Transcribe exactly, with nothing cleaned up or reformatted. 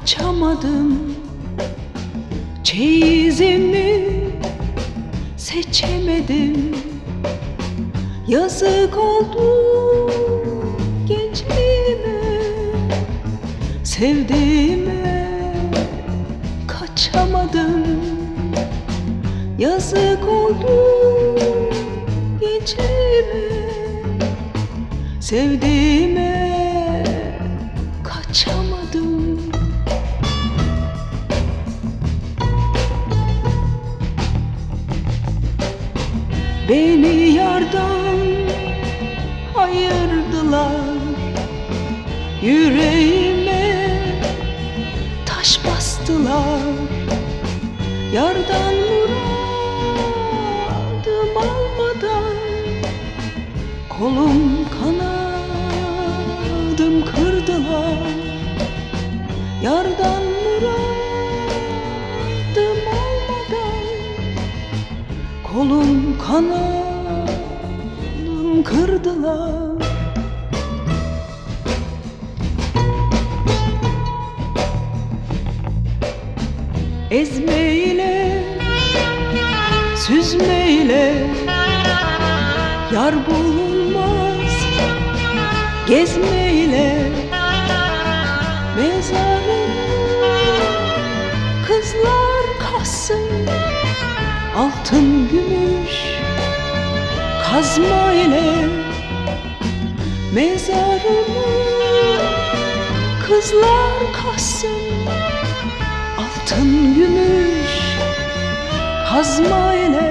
Kaçamadım, çeyizimi seçemedim. Yazık oldu gençliğime, sevdiğime kaçamadım. Yazık oldu gençliğime, sevdiğime kaçamadım. Beni yardan ayırdılar, yüreğime taş bastılar. Yardan muradım almadan kolum kanadım kırdılar. Yardan muradım almadan kolum kanadım kırdılar. Ezmeyle, süzmeyle yar bulunmaz, gezmeyle mezarını kızlar kazsın. Altın gümüş kazma ile mezarımı kızlar kazsın. Altın gümüş kazma ile